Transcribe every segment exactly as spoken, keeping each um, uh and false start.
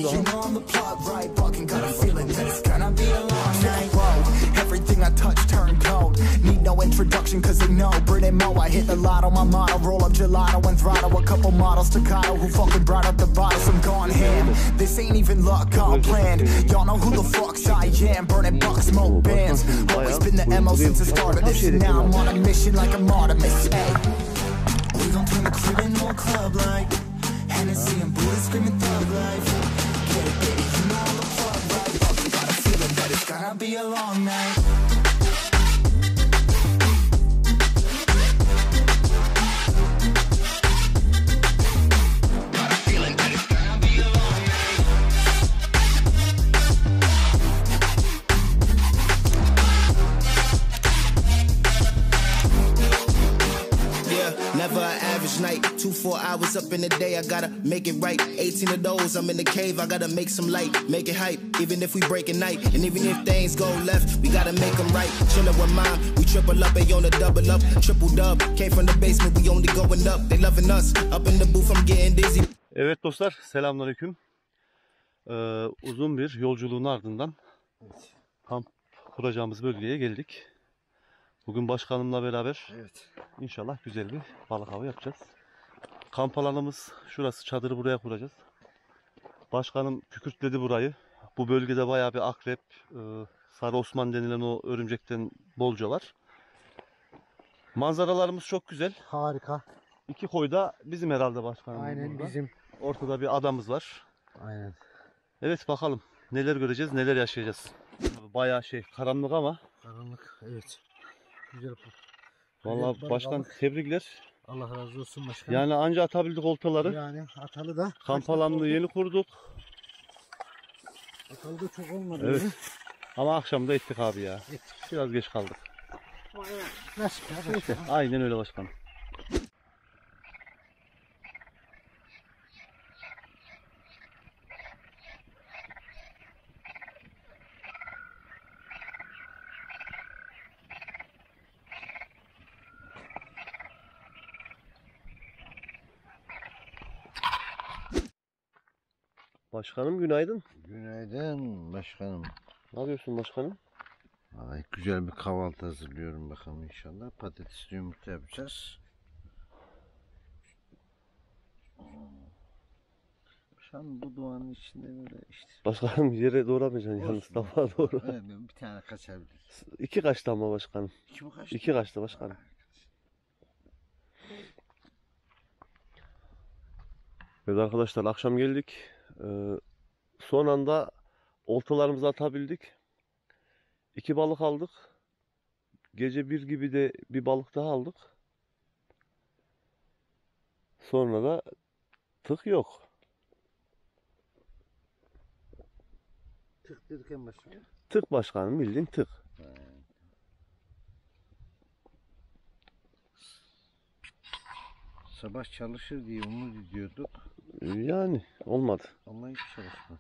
You know I'm the plug, right? Fucking got a feeling that it's gonna be a long night. Whoa, everything I touch turn cold. Need no introduction cause they know Brit and Mo. I hit the lotto, my motto. Roll up gelato and throttle. A couple models staccato who fucking brought up the bottles. I'm gone ham. This ain't even luck, all planned. Y'all know who the fuck I am. Burning bucks, smoke bands. Always been the M O since the start of this. Now I'm on a mission like a Artemis. Hey, we gon' turn the crib into a club like Hennessy and Buddha screaming thug life. Get it, baby, you know I'm the plug, right? Fucking got a feeling that it's gonna be a long night. Never an average night, two, four hours up in the day, I gotta make it right. eighteen of those, I'm in the cave, I gotta make some light, make it hype, even if we break a night. And even if things go left, we gotta make them right. Chillin' with mom, we triple up, they on a double up, triple dub. Came from the basement, we only going up, they loving us. Up in the booth, I'm getting dizzy. Evet dostlar, selamünaleyküm. Ee, uzun bir yolculuğun ardından kamp kuracağımız bölgeye geldik. Bugün başkanımla beraber evet, inşallah güzel bir balık avı yapacağız. Kamp alanımız şurası, çadırı buraya kuracağız. Başkanım kükürtledi burayı. Bu bölgede bayağı bir akrep, sarı osman denilen o örümcekten bolca var. Manzaralarımız çok güzel. Harika. İki koyda bizim herhalde başkanım. Aynen burada. Bizim. Ortada bir adamız var. Aynen. Evet, bakalım neler göreceğiz, neler yaşayacağız. Bayağı şey karanlık ama. Karanlık, evet. Güzel. Vallahi başkan balık. Tebrikler. Allah razı olsun başkan. Yani anca atabildik oltaları. Yani atalı da. Kamp alanını yeni kurduk. Atalı da çok olmadı. Evet. Yani. Ama akşam da ettik abi ya. Ettik. Biraz geç kaldık. Nasıl ya? Aynen öyle başkanım. Başkanım günaydın. Günaydın başkanım. Ne yapıyorsun başkanım? Ay, güzel bir kahvaltı hazırlıyorum bakalım inşallah. Patatesli yumurta yapacağız. Şu an bu doğanın içinde böyle işte. Başkanım yere doğramayacaksın yalnız, tabağa doğru. Evet, bir tane kaçabilir. İki kaçtı ama başkanım. İki mi kaçtı? İki kaçtı başkanım. Evet arkadaşlar, akşam geldik. Ee, son anda oltalarımızı atabildik. İki balık aldık. Gece bir gibi de bir balık daha aldık. Sonra da tık yok. Tık derken başkanım? Tık başkanım, bildiğin tık. He. Sabah çalışır diye umut ediyorduk. Yani olmadı. Ama hiç çalışmadı.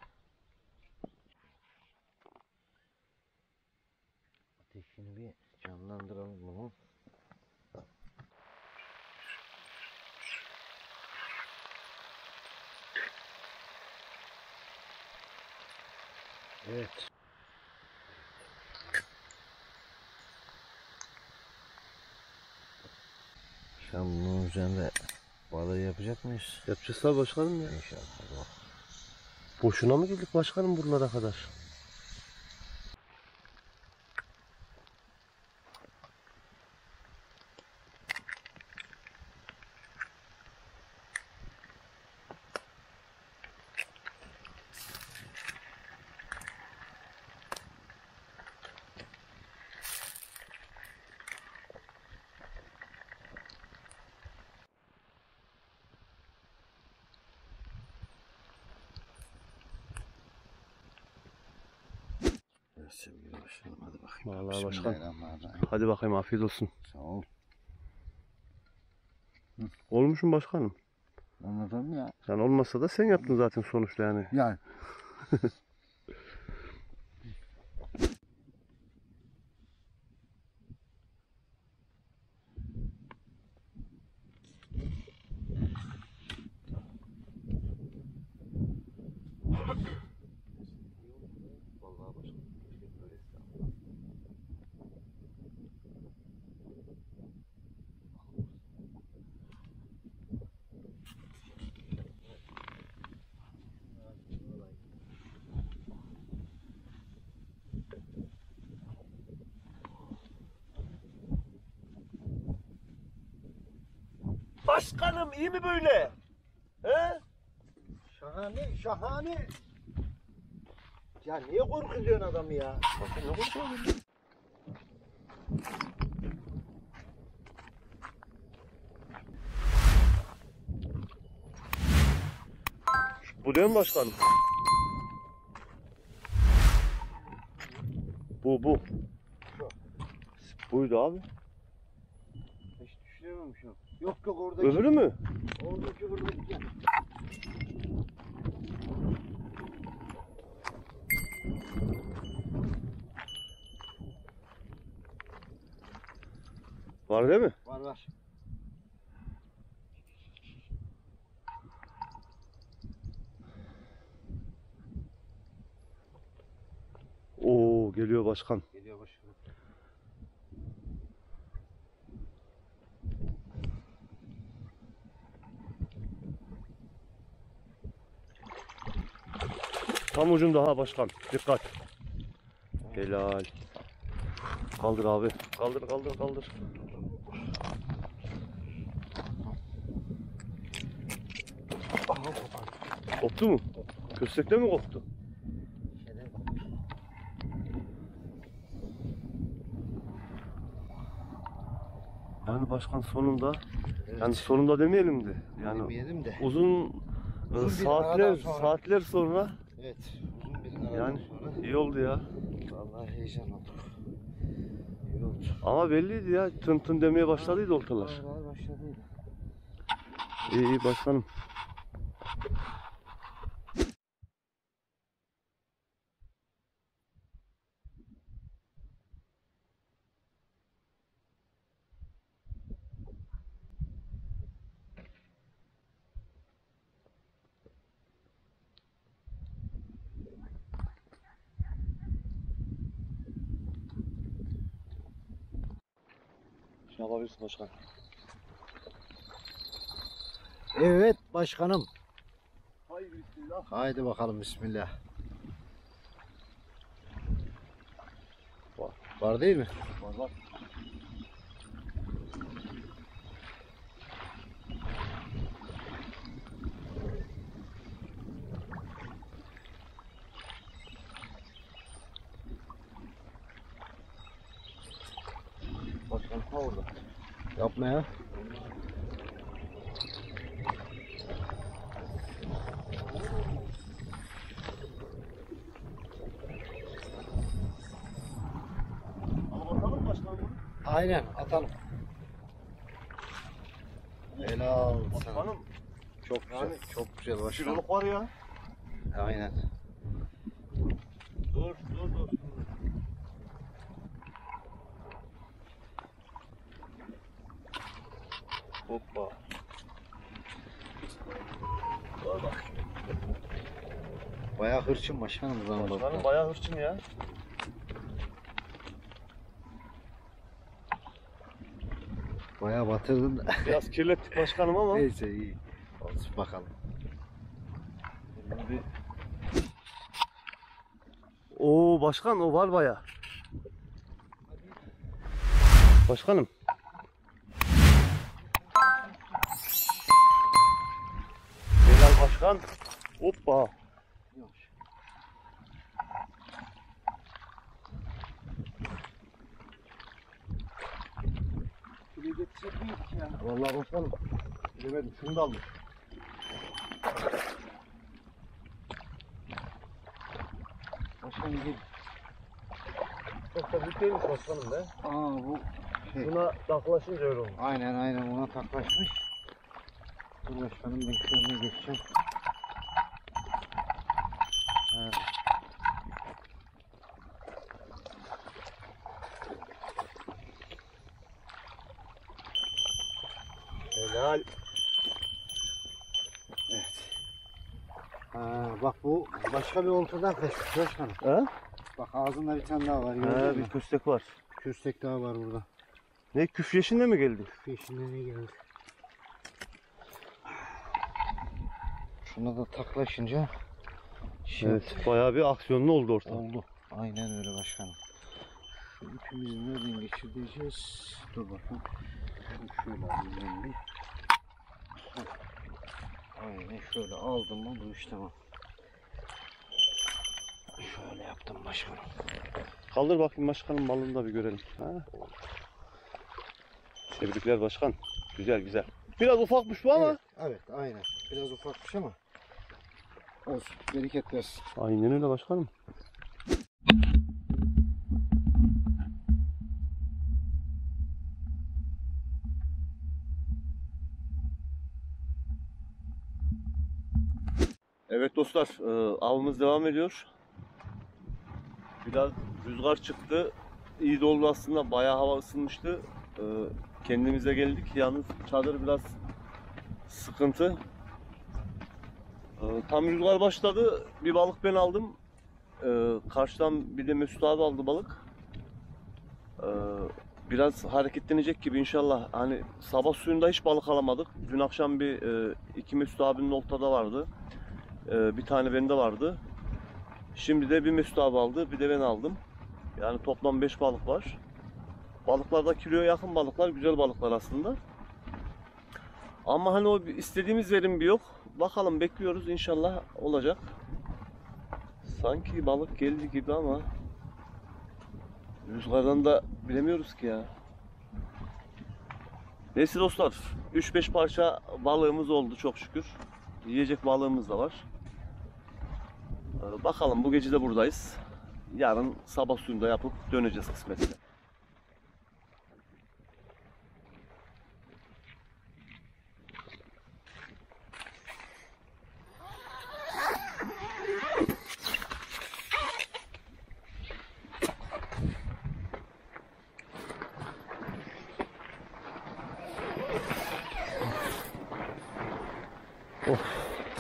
Ateşini bir canlandıralım bunu. Evet. Şu an bunun üzerinde balığı yapacak mıyız? Yapacağız tabii başkanım ya. İnşallah. Boşuna mı geldik başkanım buralara kadar? Sevgili başkanım, hadi bakayım. Vallahi başkan. Hadi bakayım, afiyet olsun. Sağ ol. Hı. Olmuş mu başkanım? Anladım ya. Yani olmasa da sen yaptın zaten sonuçta yani. Yani. Başkanım iyi mi böyle? He? Şahane, şahane. Ya niye korkutuyorsun adamı ya? Bakın ne korkuyorsun? Bu değil mi başkanım? Bu bu. Buydu abi. Hiç düşünememişim. Yok yok orada. Öbürü mü? Oradaki buradaki. Var değil mi? Var var. Oo geliyor başkan. Geliyor başkanım. Tam ucunda ha başkan. Dikkat. Helal. Kaldır abi. Kaldır kaldır kaldır. Koptu mu? Köstekte mi koptu? Yani başkan sonunda, Evet. yani sonunda demeyelim de, yani Demeyelim de. uzun, Uzun bir saatler aradan sonra. saatler sonra Evet. Uzun bir aradan yani sonra. iyi oldu ya. Vallahi heyecan olduk. İyi oldu. Ama belliydi ya, tın tın demeye başladıydı ortalar. Vallahi başladıydı. İyi iyi başkanım. Ne yapabilirsin başkan? Evet başkanım. Haydi bismillah. Haydi bakalım bismillah. Var. Var değil mi? Var var. Başkan ha orada. Yapma ya. Ama bakalım başkanım bunu. Aynen atalım. Helal sana. Başkanım. Çok güzel. Yani Çok güzel başkanım. Şuralık var ya. Aynen. Dur dur dur. Hoppa. Dur bak. Bayağı hırçın başkanım bu zaman Başkanım bak. bayağı hırçın ya. Bayağı batırdın da. Biraz kirlettik başkanım ama. Neyse iyi. Olsun bakalım. Bir... Oo başkan o var bayağı. Başkanım. Helal başkan. Hoppa. Vallahi başkanım. Bilemedim şunu da almış. Başkanım gel. Çok da büyük değilmiş başkanım be. Aa bu şey. Buna taklaşınca öyle olmuş. Aynen aynen ona taklaşmış. Dur başkanım ben şu yanına geçeceğim. Ha. Helal. Evet. Ha, bak bu başka bir oltadan kaçmış başkanım. He? Bak ağzında bir tane daha var. He Gördün bir mü? köstek var. Köstek daha var burada. Ne küf yeşinde mi geldi? Peşinden ne geldi? Şuna da taklaşınca şey Evet bayağı bir aksiyonlu oldu ortam. oldu. Aynen öyle başkanım. Şu ipimizi nereden geçireceğiz? Dur bakalım. Şunu şöyle alayım ben bir. Aynen şöyle aldım mı bu iş tamam. Şöyle yaptım başkanım. Kaldır bakayım başkanım, balını da bir görelim. Ha? Tebrikler başkan. Güzel güzel. Biraz ufakmış bu ama. Evet, evet aynen. Biraz ufakmış ama olsun. Bereket versin. Aynen öyle başkanım. Evet dostlar, e, avımız devam ediyor. Biraz rüzgar çıktı. İyi de oldu aslında. Bayağı hava ısınmıştı. E, kendimize geldik. Yalnız çadır biraz sıkıntı. E, tam rüzgar başladı. Bir balık ben aldım. E, karşıdan bir de Mesut abi aldı balık. E, biraz hareketlenecek gibi inşallah. Hani sabah suyunda hiç balık alamadık. Dün akşam bir e, iki Mesut abinin oltada vardı. E, bir tane bende vardı. Şimdi de bir Mesut abi aldı, bir de ben aldım. Yani toplam beş balık var. Balıklarda kiloya yakın balıklar, güzel balıklar aslında. Ama hani o istediğimiz verim bir yok. Bakalım, bekliyoruz, inşallah olacak. Sanki balık geldi gibi ama rüzgardan da bilemiyoruz ki ya. Neyse dostlar, üç beş parça balığımız oldu çok şükür. Yiyecek balığımız da var. Bakalım, bu gece de buradayız. Yarın sabah suyunda yapıp döneceğiz kısmetse. Of.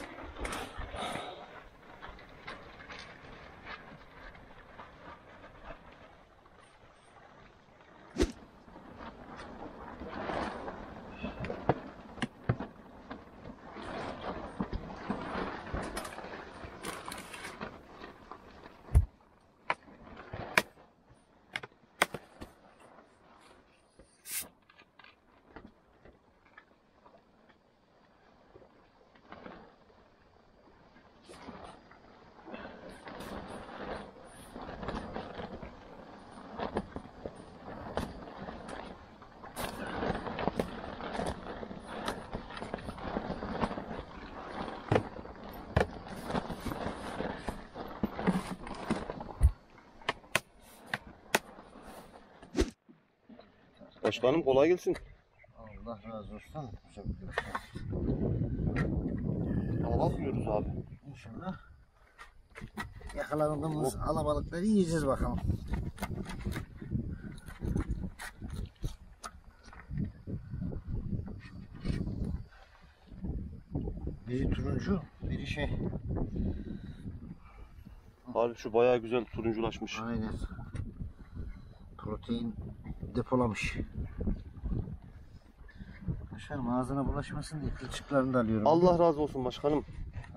Başkanım kolay gelsin. Allah razı olsun. Güzel bir görüşme. Hava atmıyoruz abi. İnşallah yakaladığımız alabalıkları yiyeceğiz bakalım. Biri turuncu, biri şey. Abi şu bayağı güzel turunculaşmış. Aynen. Protein depolamış. Başkanım ağzına bulaşmasın diye kılçıklarını da alıyorum. Allah razı olsun başkanım.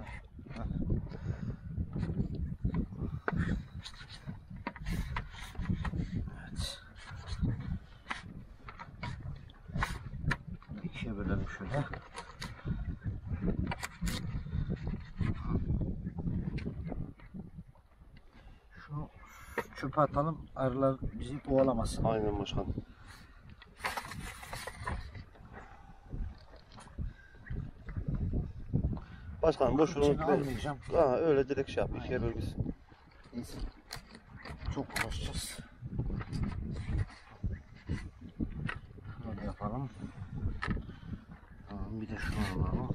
Evet. İkiye bölelim şöyle. Şunu çöpe atalım, arılar bizi kovalamasın. Aynen başkanım. Başkanım boş İçine ver. almayacağım. Ha, öyle direkt şey yap. İkiye bölgesin. Neyse. Çok uğraşacağız. Böyle yapalım. Tamam, bir de şunu alalım.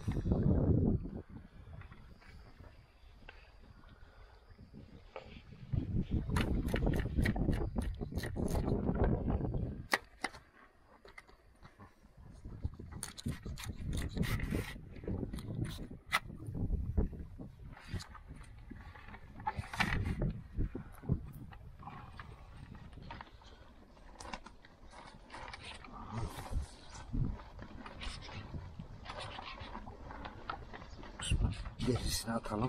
Gerisini atalım.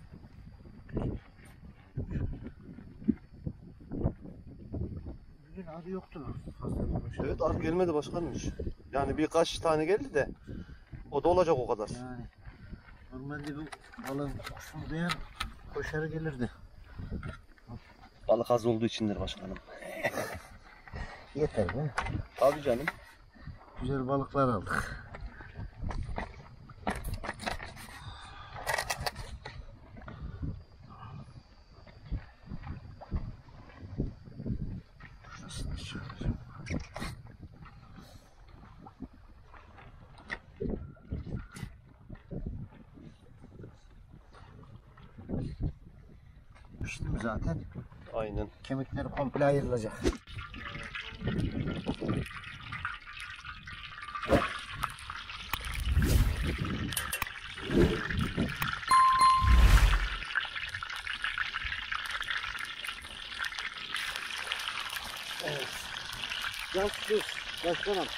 Bugün Abi yoktu. Fazla bir şey. Evet az gelmedi başkanım hiç. Yani birkaç tane geldi de o da olacak o kadar. Yani normalde bu balığın kokusunu duyan koşarı gelirdi. Balık az olduğu içindir başkanım. Yeter be. Tabii canım. Güzel balıklar aldık. Şurasını çıkaracağım. Piştim zaten. Aynen. Kemikleri komple ayrılacak. Evet. Gaz düz. Başkanım.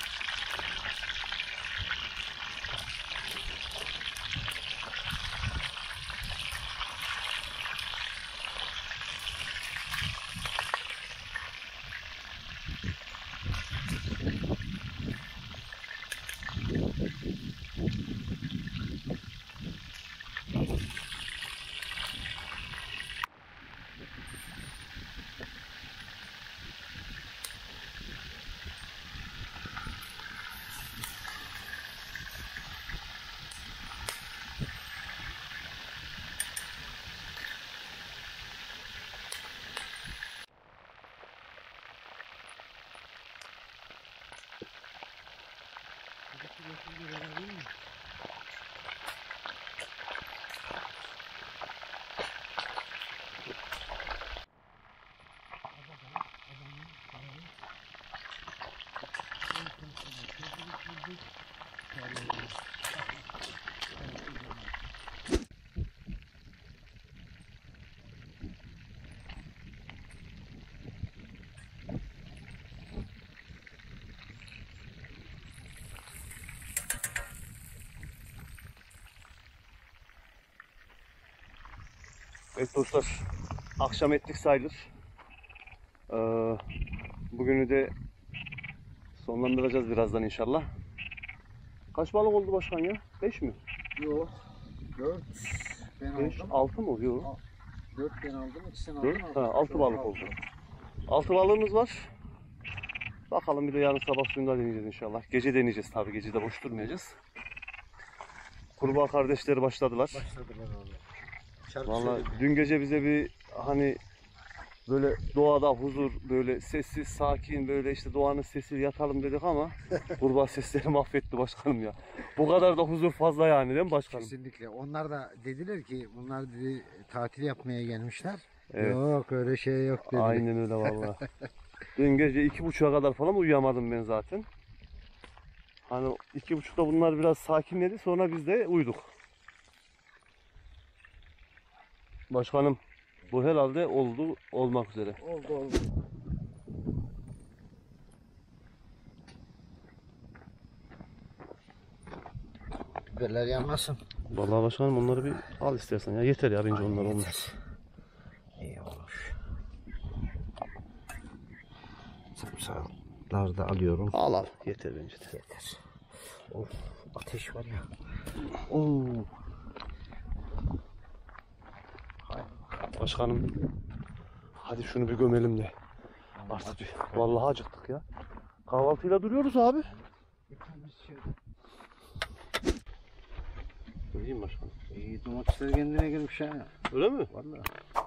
Evet dostlar, akşam ettik sayılır. Ee, bugünü de sonlandıracağız birazdan inşallah. Kaç balık oldu başkan ya? beş mi? Yok. dört ben beş, aldım. altı mı? Yok. dört ben aldım. ikisini aldım. dört, ha, altı balık oldu. altı balığımız var. Bakalım bir de yarın sabah suyunda deneyeceğiz inşallah. Gece deneyeceğiz tabii, gece de boş durmayacağız. Kurbağa kardeşleri başladılar. Başladılar abi. Şarkı Vallahi söyleyeyim. dün gece bize bir hani böyle doğada huzur, böyle sessiz, sakin, böyle işte doğanın sesi yatalım dedik ama kurbağa sesleri mahvetti başkanım ya. Bu kadar da huzur fazla yani değil mi başkanım? Kesinlikle. Onlar da dediler ki bunlar dedi tatil yapmaya gelmişler. Evet. Yok öyle şey yok dedi. Aynen öyle vallahi. Dün gece iki buçuğa kadar falan uyuyamadım ben zaten. Hani iki buçukta bunlar biraz sakinledi, sonra biz de uyuduk. Başkanım bu herhalde oldu, olmak üzere. Oldu oldu. Biberler yanmasın. Vallahi başkanım onları bir al istersen ya, yeter ya bence onlar olmuş. Yeter. İyi olmuş. Sarımsakları da alıyorum. Al al, yeter bence de. Yeter. Of, ateş var ya. Oo. Başkanım hadi şunu bir gömelim de. Artık bir, vallahi acıktık ya. Kahvaltıyla duruyoruz abi. İyiyim başkanım. İyi, domatesler kendine gelmiş ha. Öyle mi? Vallahi.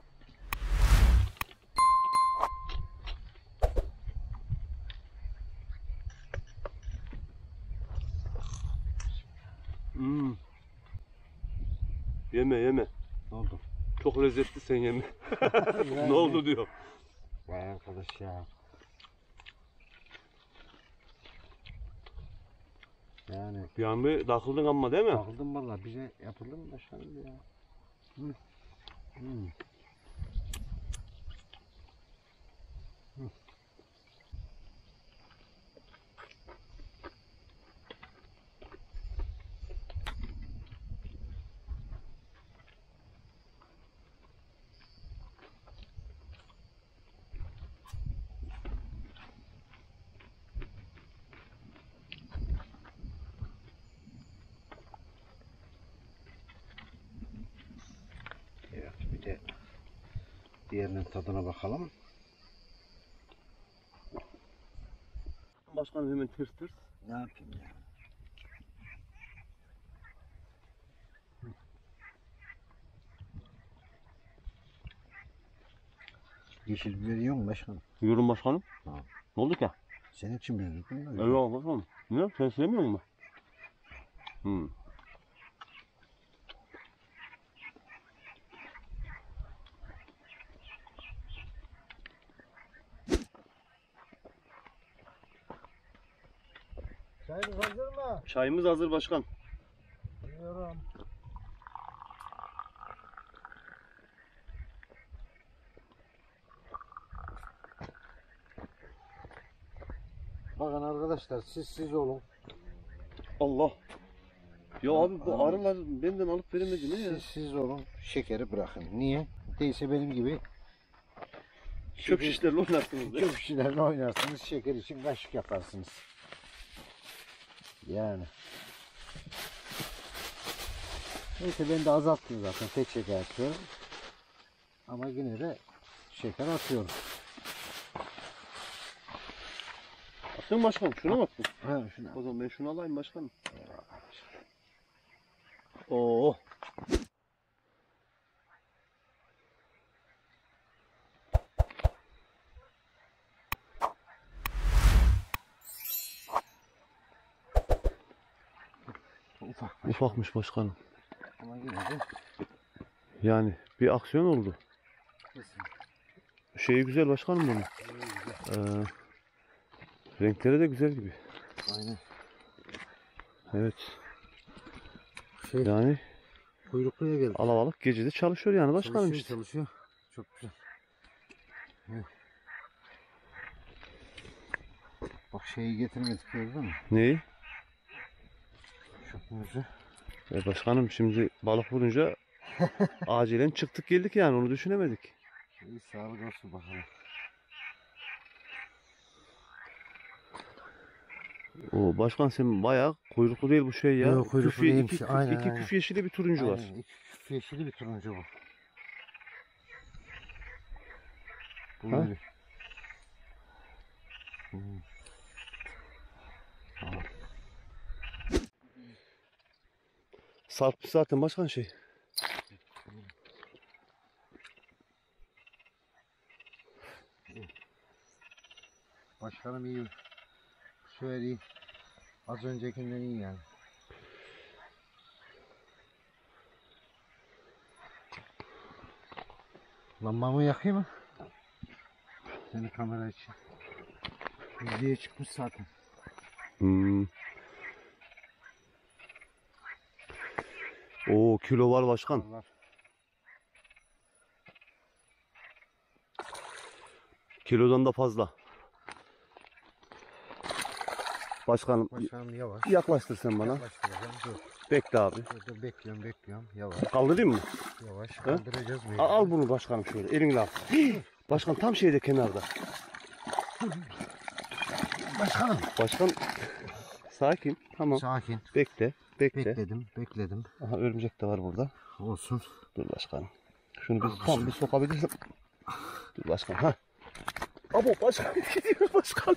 Hmm. Yeme yeme. Ne oldu? Çok lezzetli, sen yeme. Ne oldu diyor. Vay arkadaş ya. Yani Bir an bir takıldın ama değil mi? takıldım valla, bize yapıldı mı başkanım ya? Hı. Hı. Hı. Diğerinin tadına bakalım. Başkanım hemen tırs tırs. Ne yapayım ya? Yeşil biber yiyor mu başkanım? Yiyorum başkanım. Ha. Ne oldu ki? Senin için bir lütfen. Eyvallah başkanım. Ne? Sen sevmiyor musun? Hmm. Çayınız hazır mı? Çayımız hazır başkan. Biliyorum. Bakın arkadaşlar siz siz olun. Allah. Ya abi bu arılar benden alıp veremedi ne ya? Siz siz olun. Şekeri bırakın. Niye? Değilse benim gibi Çöp şişlerle oynarsınız. çöp şişlerle oynarsınız. Şeker için kaşık yaparsınız. Yani. Neyse ben de azalttım zaten. Tek şeker atıyorum. Ama yine de şeker atıyorum. Attın başkanım şuna mı attın? Ha, şuna. O zaman ben şunu alayım başkanım. Oo. Ufak. Ufakmış başkanım. Ama yine de Yani bir aksiyon oldu. kesin. Şeyi güzel başkanım bunun. Ee, renkleri de güzel gibi. Aynen. Evet. Şey, Yani kuyrukluya geldi. alabalık gecede çalışıyor yani başkanım Çalışıyor, işte. çalışıyor. Çok güzel. Evet. Bak şeyi getirmedik gördün mü? Neyi? Çöpümüzü. E başkanım şimdi balık vurunca acilen çıktık geldik yani onu düşünemedik. İyi sağlık olsun bakalım. O başkan sen bayağı kuyruklu değil bu şey ya. Yok, kuyruklu Küf- değilmiş. iki, Aynen, iki aynen. küf yeşili bir turuncu var. Aynen, iki küf yeşili bir turuncu bu. Bu Ha? öyle. Hmm. Tamam. Sarp zaten başkan şey. Başkanım iyi. Şöyle iyi. Az öncekinden iyi yani. Lambamı yakayım mı? Seni kamera için. Yüzeye çıkmış zaten. Hmm. Oo kilo var başkan. Var. Kilodan da fazla. Başkanım Başkanım yavaş. yaklaştır sen bana. Yaklaştıracağım. Dur. Bekle abi. Dur, dur, bekliyorum bekliyorum. Yavaş Kaldırayım mı? yavaş. Kaldıracağız mı? Al, al bunu başkanım şöyle elinle al. Başkan tam şeyde kenarda. Başkanım. Başkan sakin tamam. Sakin. Bekle bekle. Bekledim bekledim. Aha örümcek de var burada. Olsun. Dur başkanım. Şunu bir tam bir sokabilirsin. Dur başkanım ha. Abo başkan gidiyor başkan.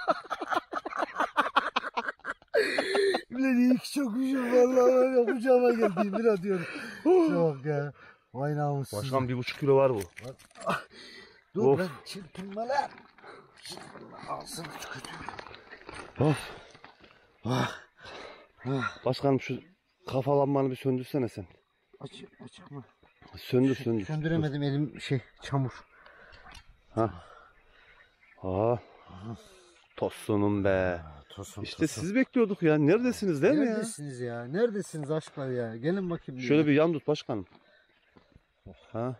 Ulan iyi ki çokmuşum vallahi var ya kucağıma geldi bir diyorum. Çok ya. Vay namussuz. Başkan bir buçuk kilo var bu. Dur Of. lan çırpınma lan. Çırpınma ağzını tükürüyor. Of. Ah. Ah. Başkanım şu kafa lambanı bir söndürsene sen. Açık açık mı? Söndür söndür. Söndüremedim elim şey çamur. Ha. Ha. Tosunum be. Tosun, İşte sizi bekliyorduk ya. Neredesiniz değil mi ya? Neredesiniz ya? Neredesiniz aşklar ya? Gelin bakayım. bir Şöyle ya. bir yan tut başkanım. Ha.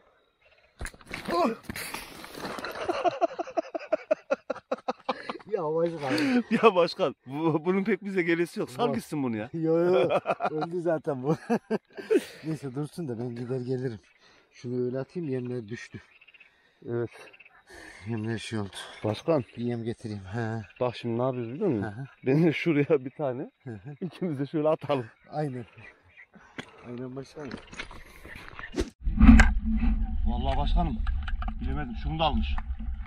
Ya başkanım. Ya başkan bu, bunun pek bize gelesi yok. Sal gitsin bunu ya. Yo yo öldü zaten bu. Neyse dursun da ben gider gelirim. Şunu öyle atayım yemler düştü. Evet. Yemler şey oldu. Başkan Bir yem getireyim. He. bak şimdi ne yapıyoruz biliyor Hı musun? hı. Ben de şuraya bir tane. Hı hı. İkimiz de şöyle atalım. Aynen. Aynen başkanım. Vallahi başkanım Bilemedim. Şunu da almış.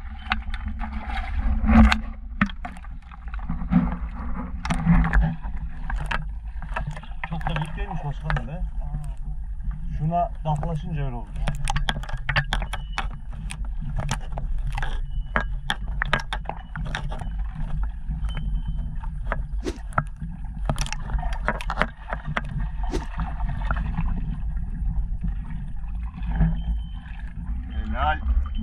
Çok da büyük değilmiş başkanım be. Şuna daflaşınca öyle olur. Helal.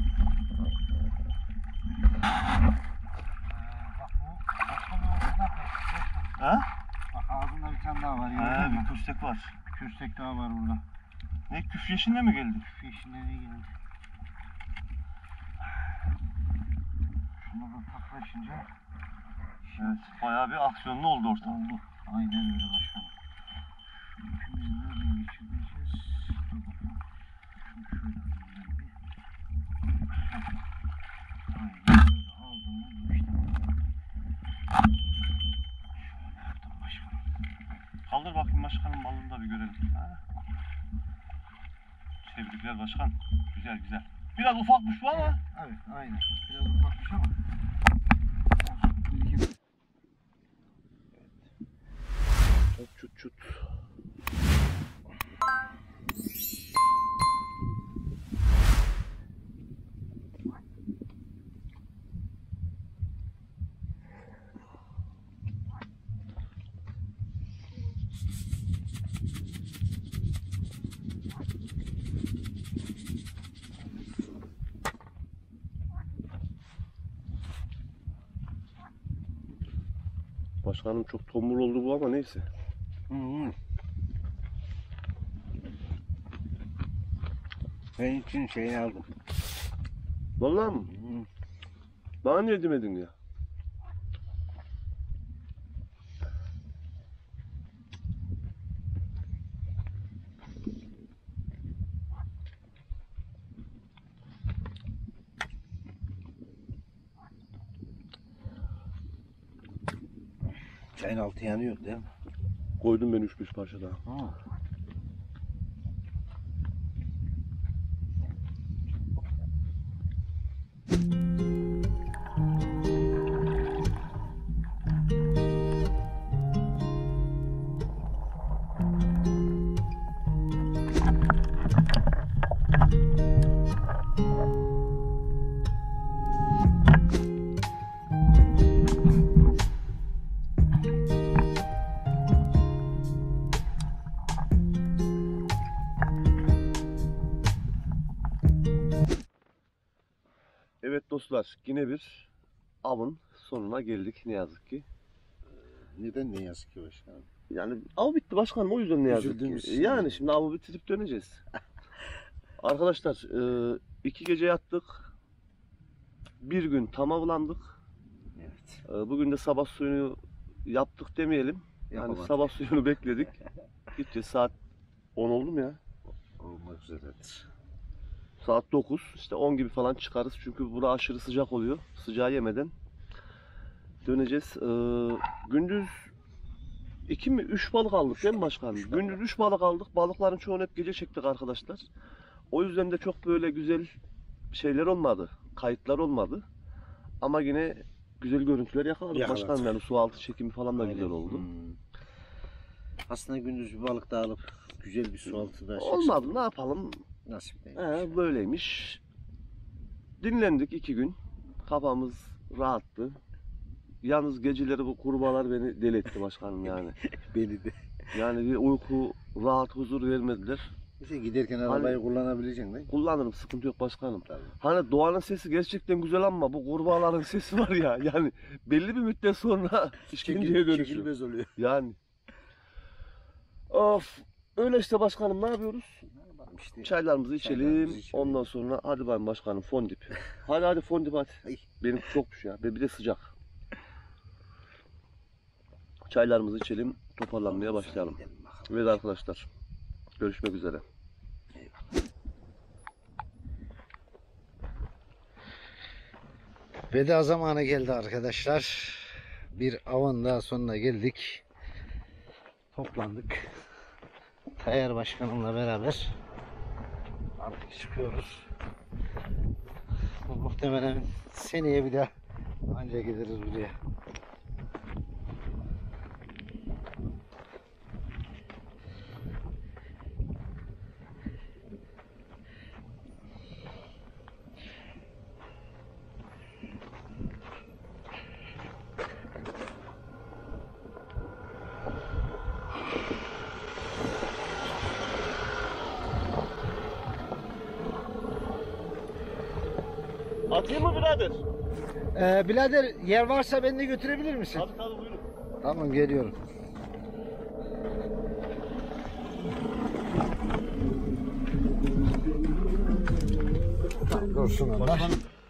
Bak bu başka bir oltadan kaçtı. Ha? Bak ağzında bir tane daha var. Ha, gördün mü? bir köstek var. Köstek daha var burada. Ne, küf yeşinde mi geldi? Peşinden iyi geldi. Şuna da taklaşınca Evet, bayağı bir aksiyonlu oldu ortam. oldu. Aynen öyle başkanım. Şu ipimizi nereden geçireceğiz? Dur bakalım. Şunu şöyle alayım ben bir. Aynen şöyle aldım mı bu işte. Şöyle yaptım başkanım. Kaldır bakayım başkanım, balını da bir görelim. Ha? Tebrikler başkan. Güzel güzel. Biraz ufakmış bu ama. Evet aynen. Biraz ufakmış ama. Çut çut çut. Başkanım çok tombul oldu bu ama neyse. Hı hı. Ben için şeyini aldım. Vallahi mi? Hı. Bana niye demedin ya? Çayın altı yanıyor değil mi? Koydum ben üç beş parça daha. Ha. Evet dostlar, yine bir avın sonuna geldik ne yazık ki. Neden ne yazık ki başkanım? Yani av bitti başkanım, o yüzden ne yazık Üzüldünüz ki. siz Yani de. şimdi avı bitirip döneceğiz. Arkadaşlar e, iki gece yattık. Bir gün tam avlandık. Evet. E, bugün de sabah suyunu yaptık demeyelim. Yani Yapamadık. sabah suyunu bekledik. Gideceğiz, saat on oldu mu ya? Olmak üzeredir. Saat dokuz, işte on gibi falan çıkarız çünkü bura aşırı sıcak oluyor. Sıcağı yemeden döneceğiz. Ee, gündüz iki mi üç balık aldık değil mi başkanım? Gündüz üç balık aldık. Balıkların çoğunu hep gece çektik arkadaşlar. O yüzden de çok böyle güzel şeyler olmadı. Kayıtlar olmadı. Ama yine güzel görüntüler yakaladık, Yakaladık. başkanım. Yani su altı çekimi falan da Aynen. güzel oldu. Hmm. Aslında gündüz bir balık da alıp güzel bir su altında şey Olmadı, ne yapalım? nasip değil. He, böyleymiş. Dinlendik iki gün. Kafamız rahattı. Yalnız geceleri bu kurbağalar beni deli etti başkanım yani. Beni de. Yani bir uyku, rahat, huzur vermediler. İşte giderken arabayı kullanabileceksin değil mi? Kullanırım, sıkıntı yok başkanım. Tabii. Hani doğanın sesi gerçekten güzel ama bu kurbağaların sesi var ya, yani belli bir müddet sonra işkenceye dönüşüyor. Çekilmez oluyor. Yani. Of. Öyle işte başkanım, ne yapıyoruz? İşte Çaylarımızı içelim. Çaylarımızı içelim. Ondan sonra hadi ben başkanım fondip. Hadi hadi fondip hadi. Ay. Benim çokmuş ya. Bir de sıcak. Çaylarımızı içelim. Toparlanmaya başlayalım. gidelim bakalım. Evet arkadaşlar. Görüşmek üzere. Veda zamanı geldi arkadaşlar. Bir avın daha sonuna geldik. Toplandık. Tayyar Başkanımla beraber artık çıkıyoruz. Muhtemelen seneye bir de anca geliriz buraya. Atayım mı birader? Ee, birader yer varsa beni de götürebilir misin? Tabii tabii buyurun. Tamam geliyorum. Tamam, dursun onlar. Başkanım